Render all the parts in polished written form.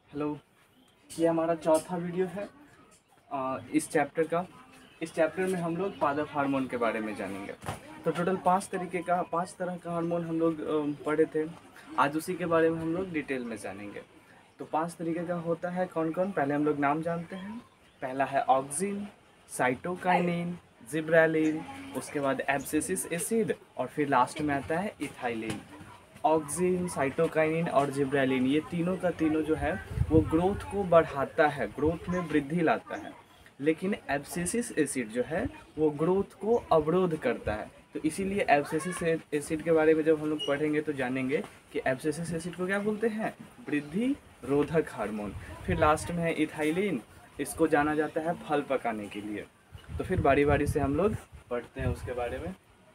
Hello, ये हमारा चौथा वीडियो है इस चैप्टर का। इस चैप्टर में हम लोग पादप हार्मोन के बारे में जानेंगे। तो टोटल पांच तरह का हार्मोन हम लोग पढ़े थे। आज उसी के बारे में हम लोग डिटेल में जानेंगे। तो 5 तरीके का होता है कौन कौन, पहले हम लोग नाम जानते हैं। पहला है ऑक्सिन, साइटोकाइनिन, जिब्रेलिन, उसके बाद एब्सिसिक एसिड और फिर लास्ट में आता है इथाइलिन। ऑक्सिन, साइटोकाइनिन और जिब्रेलिन ये तीनों का तीनों जो है वो ग्रोथ को बढ़ाता है, ग्रोथ में वृद्धि लाता है। लेकिन एब्सिसिक एसिड जो है वो ग्रोथ को अवरोध करता है। तो इसीलिए एब्सिसिक एसिड के बारे में जब हम लोग पढ़ेंगे तो जानेंगे कि एब्सिसिक एसिड को क्या बोलते हैं, वृद्धि रोधक हार्मोन। फिर लास्ट में है इथाइलिन, इसको जाना जाता है फल पकाने के लिए। तो फिर बारी बारी से हम लोग पढ़ते हैं उसके बारे में।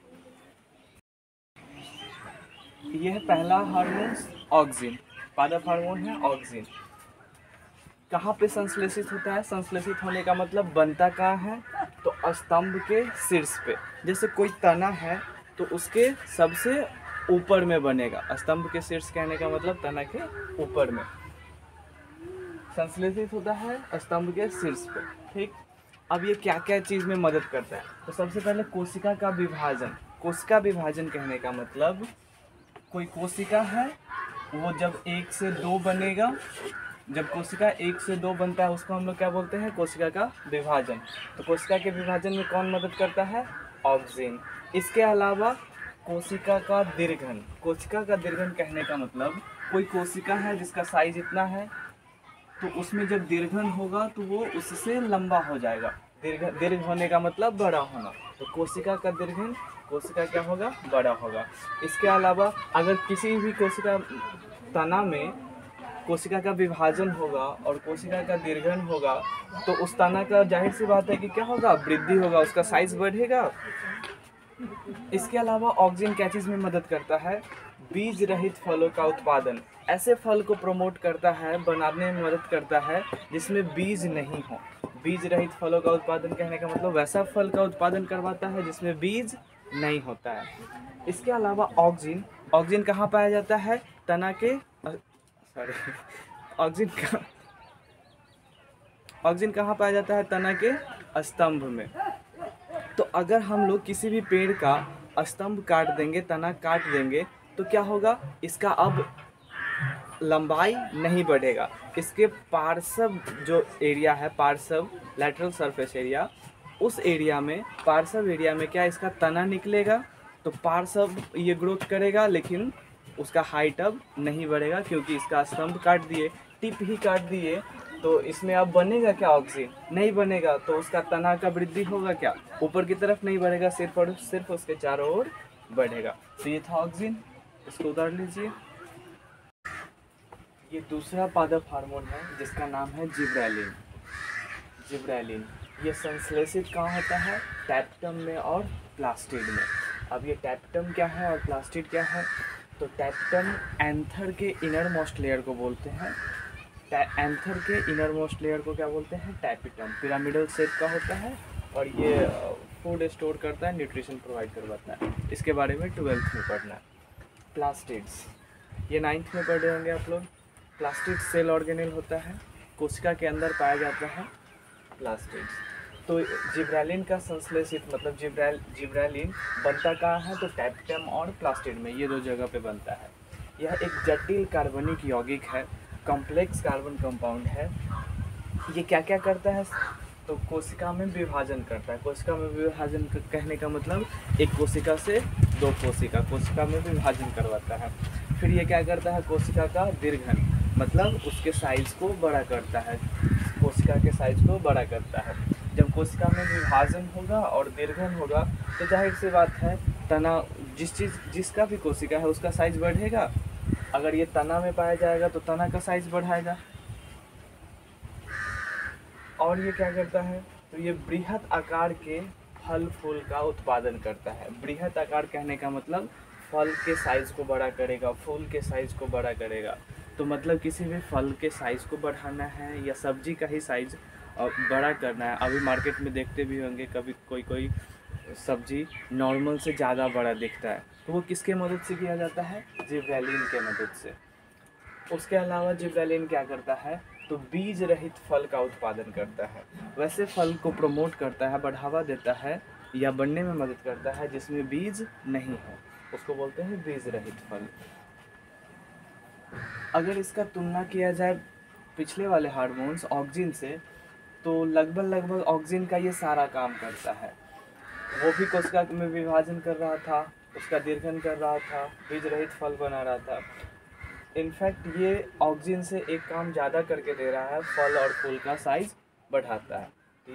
ये है पहला हार्मोन ऑक्सिन, पादप हार्मोन है ऑक्सिन। कहाँ पे संश्लेषित होता है? संश्लेषित होने का मतलब बनता कहाँ है? तो स्तंभ के शीर्ष पे। जैसे कोई तना है तो उसके सबसे ऊपर में बनेगा। स्तंभ के शीर्ष कहने का मतलब तना के ऊपर में संश्लेषित होता है, स्तंभ के शीर्ष पे। ठीक, अब ये क्या क्या चीज़ में मदद करता है? तो सबसे पहले कोशिका का विभाजन। कोशिका विभाजन कहने का मतलब कोई कोशिका है वो जब 1 से 2 बनेगा, जब कोशिका 1 से 2 बनता है उसको हम लोग क्या बोलते हैं? कोशिका का विभाजन। तो कोशिका के विभाजन में कौन मदद करता है? ऑक्सिन। इसके अलावा कोशिका का दीर्घन। कोशिका का दीर्घन कहने का मतलब कोई कोशिका है जिसका साइज इतना है तो उसमें जब दीर्घन होगा तो वो उससे लंबा हो जाएगा। दीर्घ होने का मतलब बड़ा होना। तो कोशिका का दीर्घन, कोशिका क्या होगा? बड़ा होगा। इसके अलावा अगर किसी भी कोशिका तना में कोशिका का विभाजन होगा और कोशिका का दीर्घन होगा तो उस तना का जाहिर सी बात है कि क्या होगा? वृद्धि होगा, उसका साइज बढ़ेगा। इसके अलावा ऑक्सिन क्या चीज़ में मदद करता है? बीज रहित फलों का उत्पादन। ऐसे फल को प्रमोट करता है, बनाने में मदद करता है जिसमें बीज नहीं हो। बीज रहित फलों का उत्पादन कहने का मतलब वैसा फल का उत्पादन करवाता है जिसमें बीज नहीं होता है। इसके अलावा ऑक्सिन, ऑक्सिन कहाँ पाया जाता है? तना के सॉरी ऑक्सिन का ऑक्सिन कहाँ पाया जाता है? तना के स्तंभ में। तो अगर हम लोग किसी भी पेड़ का स्तंभ काट देंगे, तना काट देंगे तो क्या होगा? इसका अब लंबाई नहीं बढ़ेगा। इसके पार्श्व जो एरिया है, पार्श्व लैटरल सरफेस एरिया, उस एरिया में, पार्श्व एरिया में क्या इसका तना निकलेगा तो पार्श्व ये ग्रोथ करेगा, लेकिन उसका हाइट अब नहीं बढ़ेगा क्योंकि इसका स्तंभ काट दिए, टिप ही काट दिए। तो इसमें अब बनेगा क्या? ऑक्सिन नहीं बनेगा। तो उसका तना का वृद्धि होगा क्या? ऊपर की तरफ नहीं बढ़ेगा, सिर्फ और सिर्फ उसके चारों ओर बढ़ेगा। तो ये था ऑक्सिन, इसको उतार लीजिए। ये दूसरा पादप हार्मोन है जिसका नाम है जिब्रेलिन। जिब्रेलिन ये संश्लेषित कहाँ होता है? टैप्टम में और प्लास्टिड में। अब ये टैप्टम क्या है और प्लास्टिड क्या है? तो टैप्टम एंथर के इनर मोस्ट लेयर को बोलते हैं। एंथर के इनर मोस्ट लेयर को क्या बोलते हैं? टैपिटम। पिरामिडल शेप का होता है और ये फूड स्टोर करता है, न्यूट्रिशन प्रोवाइड करवाता है। इसके बारे में 12th में पढ़ना है। प्लास्टिड्स ये 9th में पढ़े होंगे आप लोग। प्लास्टिड सेल ऑर्गेनेल होता है, कोशिका के अंदर पाया जाता है प्लास्टिड्स। तो जिब्रेलिन का संश्लेषित मतलब जिब्रेलिन बनता कहाँ है? तो टैप्टम और प्लास्टिड में, ये 2 जगह पे बनता है। यह एक जटिल कार्बनिक यौगिक है, कॉम्प्लेक्स कार्बन कंपाउंड है। ये क्या क्या करता है? तो कोशिका में विभाजन करता है। कोशिका में विभाजन कहने का मतलब एक कोशिका से 2 कोशिका में विभाजन करवाता है। फिर ये क्या करता है? कोशिका का दीर्घन मतलब उसके साइज को बड़ा करता है, कोशिका के साइज को बड़ा करता है। जब कोशिका में विभाजन होगा और दीर्घन होगा तो जाहिर सी बात है तना, जिसका भी कोशिका है उसका साइज बढ़ेगा। अगर ये तना में पाया जाएगा तो तना का साइज बढ़ाएगा। और ये क्या करता है? तो ये बृहत आकार के फल फूल का उत्पादन करता है। बृहत आकार कहने का मतलब फल के साइज को बड़ा करेगा, फूल के साइज को बड़ा करेगा। तो मतलब किसी भी फल के साइज को बढ़ाना है या सब्जी का ही साइज बड़ा करना है। अभी मार्केट में देखते भी होंगे कभी कोई सब्जी नॉर्मल से ज़्यादा बड़ा दिखता है, तो वो किसके मदद से किया जाता है? जिब्रेलिन के मदद से। उसके अलावा जिब्रेलिन क्या करता है, तो बीज रहित फल का उत्पादन करता है। वैसे फल को प्रमोट करता है, बढ़ावा देता है या बनने में मदद करता है जिसमें बीज नहीं है, उसको बोलते हैं बीज रहित फल। अगर इसका तुलना किया जाए पिछले वाले हार्मोन्स ऑक्सिन से, तो लगभग ऑक्सिन का ये सारा काम करता है। वो भी कोशिका में विभाजन कर रहा था, उसका दीर्घन कर रहा था, बीज रहित फल बना रहा था। इनफैक्ट ये ऑक्सिन से एक काम ज़्यादा करके दे रहा है, फल और फूल का साइज बढ़ाता है। तो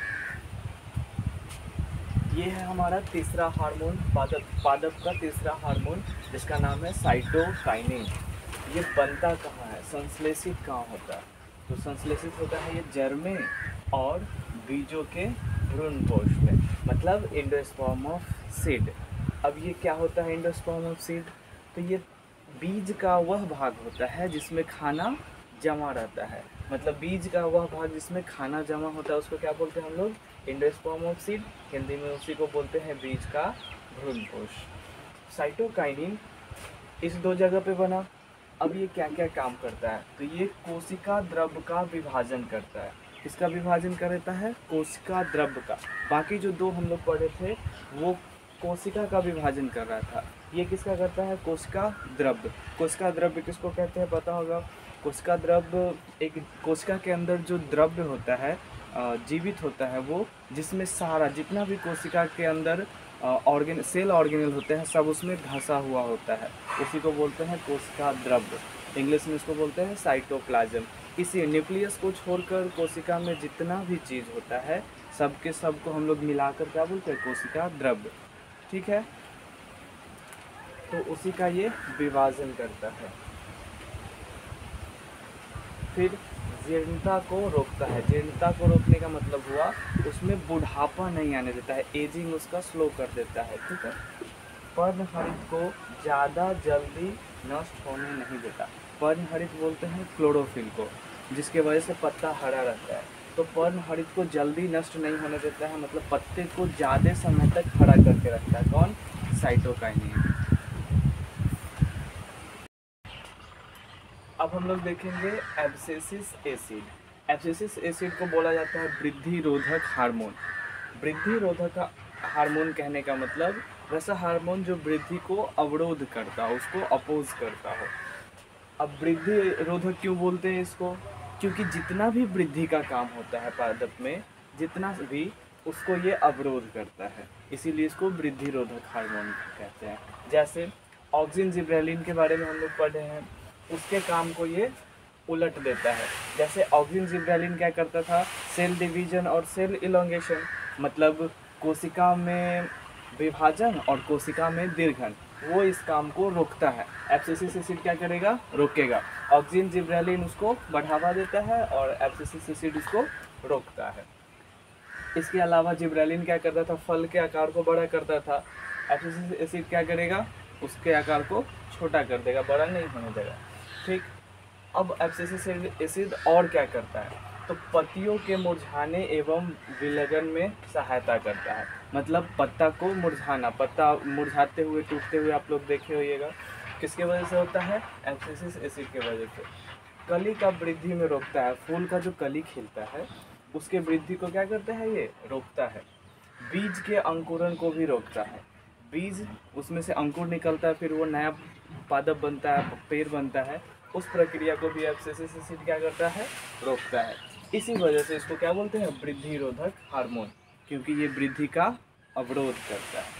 ये है हमारा तीसरा हार्मोन, पादप का तीसरा हार्मोन, जिसका नाम है साइटोकाइनिन। ये बनता कहाँ है, संश्लेषित कहाँ होता है, तो संश्लेषित होता है ये जड़ में और बीजों के भ्रूणपोष में, मतलब एंडोस्पर्म ऑफ सीड। अब ये क्या होता है एंडोस्पर्म ऑफ सीड, तो ये बीज का वह भाग होता है जिसमें खाना जमा रहता है, मतलब बीज का वह भाग जिसमें खाना जमा होता है उसको क्या बोलते हैं हम लोग, एंडोस्पर्म ऑफ सीड। हिंदी में उसी को बोलते हैं बीज का भ्रूणपोष। साइटोकाइनिन इस दो जगह पे बना। अब ये क्या क्या काम करता है, तो ये कोशिका द्रव्य का विभाजन करता है। किसका विभाजन करता है, कोशिका द्रव्य का। बाकी जो दो हम लोग पढ़े थे वो कोशिका का विभाजन कर रहा था, ये किसका करता है, कोशिका द्रव्य। कोशिका द्रव्य किसको कहते हैं पता होगा, कोशिका द्रव्य एक कोशिका के अंदर जो द्रव्य होता है, जीवित होता है वो, जिसमें सारा जितना भी कोशिका के अंदर सेल ऑर्गेनल होते हैं सब उसमें धंसा हुआ होता है, उसी को बोलते हैं कोशिका द्रव्य। इंग्लिश में इसको बोलते हैं साइटोप्लाज्म। इसी न्यूक्लियस को छोड़कर कोशिका में जितना भी चीज़ होता है सबके सब को हम लोग मिलाकर क्या बोलते हैं, कोशिका द्रव्य। ठीक है, तो उसी का ये विभाजन करता है। फिर जीर्णता को रोकता है। जीर्णता को रोकने का मतलब हुआ उसमें बुढ़ापा नहीं आने देता है, एजिंग उसका स्लो कर देता है। ठीक है, पर्णहरित को ज़्यादा जल्दी नष्ट होने नहीं देता। पर्णहरित बोलते हैं क्लोरोफिल को, जिसके वजह से पत्ता हरा रहता है। तो पर्णहरित को जल्दी नष्ट नहीं होने देता है, मतलब पत्ते को ज़्यादा समय तक हरा करके रखता है। कौन, साइटोकाइनिन। अब हम लोग देखेंगे एब्सिसिक एसिड। एब्सिसिक एसिड को बोला जाता है वृद्धि रोधक हार्मोन। वृद्धि रोधक हार्मोन कहने का मतलब वैसा हार्मोन जो वृद्धि को अवरोध करता हो, उसको अपोज करता हो। अब वृद्धि रोधक क्यों बोलते हैं इसको, क्योंकि जितना भी वृद्धि का काम होता है पादप में, जितना भी उसको ये अवरोध करता है, इसीलिए इसको वृद्धि रोधक हार्मोन कहते हैं। जैसे ऑक्सिन जिब्रेलिन के बारे में हम लोग पढ़े हैं, उसके काम को ये उलट देता है। जैसे ऑक्सिन जिब्रेलिन क्या करता था, सेल डिवीजन और सेल इलोंगेशन, मतलब कोशिका में विभाजन और कोशिका में दीर्घन, वो इस काम को रोकता है। एब्सिसिक एसिड क्या करेगा, रोकेगा। ऑक्सिन जिब्रेलिन उसको बढ़ावा देता है और एब्सिसिक एसिड इसको रोकता है। इसके अलावा जिब्रेलिन क्या करता था, फल के आकार को बड़ा करता था। एब्सिसिक एसिड क्या करेगा, उसके आकार को छोटा कर देगा, बड़ा नहीं होने देगा। ठीक, अब एब्सिसिक एसिड और क्या करता है, तो पत्तियों के मुरझाने एवं विलगन में सहायता करता है। मतलब पत्ता को मुरझाना, पत्ता मुरझाते हुए टूटते हुए आप लोग देखे होइएगा, किसके वजह से होता है, एब्सिसिक एसिड के वजह से। कली का वृद्धि में रोकता है, फूल का जो कली खिलता है उसके वृद्धि को क्या करता है, ये रोकता है। बीज के अंकुरन को भी रोकता है। बीज, उसमें से अंकुर निकलता है, फिर वो नया पादप बनता है, पेड़ बनता है, उस प्रक्रिया को भी एब्सिसिक एसिड क्या करता है, रोकता है। इसी वजह से इसको क्या बोलते हैं, वृद्धि रोधक हार्मोन, क्योंकि ये वृद्धि का अवरोध करता है।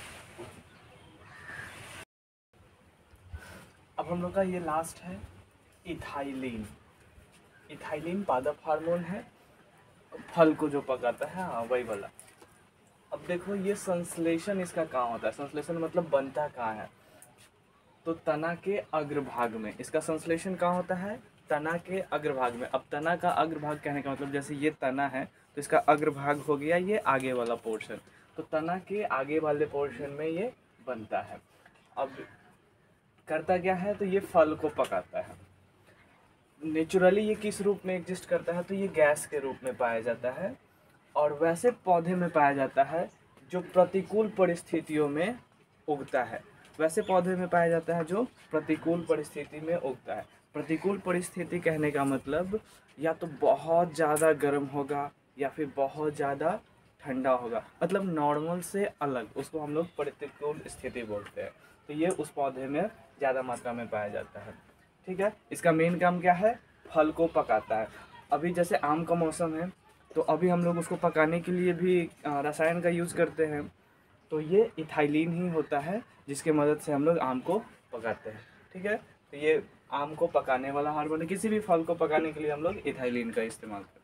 अब हम लोग का ये लास्ट है इथाइलिन। इथाइलिन पादप हार्मोन है, फल को जो पकाता है, हाँ वही वाला। अब देखो ये संश्लेषण इसका कहाँ होता है, संश्लेषण मतलब बनता कहाँ है, तो तना के अग्रभाग में। इसका संश्लेषण कहाँ होता है, तना के अग्रभाग में। अब तना का अग्रभाग कहने का मतलब, जैसे ये तना है तो इसका अग्रभाग हो गया ये आगे वाला पोर्शन, तो तना के आगे वाले पोर्शन में ये बनता है। अब करता क्या है, तो ये फल को पकाता है। नेचुरली ये किस रूप में एग्जिस्ट करता है, तो ये गैस के रूप में पाया जाता है, और वैसे पौधे में पाया जाता है जो प्रतिकूल परिस्थितियों में उगता है। वैसे पौधे में पाया जाता है जो प्रतिकूल परिस्थिति में उगता है। प्रतिकूल परिस्थिति कहने का मतलब या तो बहुत ज़्यादा गर्म होगा या फिर बहुत ज़्यादा ठंडा होगा, मतलब नॉर्मल से अलग, उसको हम लोग प्रतिकूल स्थिति बोलते हैं। तो ये उस पौधे में ज़्यादा मात्रा में पाया जाता है। ठीक है, इसका मेन काम क्या है, फल को पकाता है। अभी जैसे आम का मौसम है तो अभी हम लोग उसको पकाने के लिए भी रसायन का यूज़ करते हैं। तो ये इथाइलिन ही होता है जिसके मदद से हम लोग आम को पकाते हैं। ठीक है, तो ये आम को पकाने वाला हार्मोन है। किसी भी फल को पकाने के लिए हम लोग इथाइलिन का इस्तेमाल करते हैं।